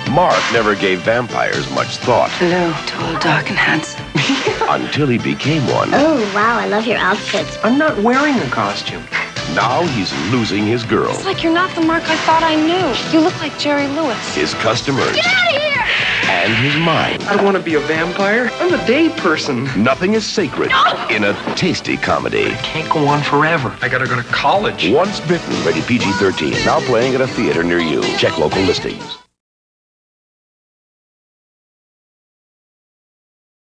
Mark never gave vampires much thought. Hello, tall, dark, and handsome. Until he became one. Oh, wow, I love your outfits. I'm not wearing a costume. Now he's losing his girl. It's like you're not the Mark I thought I knew. You look like Jerry Lewis. His customers. Get out of here! And his mind. I don't want to be a vampire. I'm a day person. Nothing is sacred in a tasty comedy. Can't go on forever. I gotta go to college. Once Bitten, rated PG-13. Now playing at a theater near you. Check local listings.